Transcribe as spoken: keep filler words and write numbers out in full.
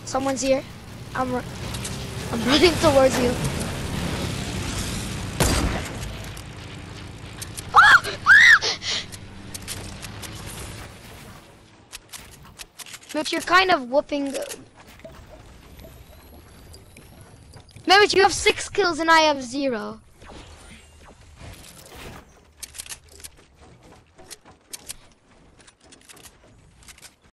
Someone's here. I'm ru I'm running towards you. Mitch, you're kind of whooping. Mitch, you have six kills and I have zero.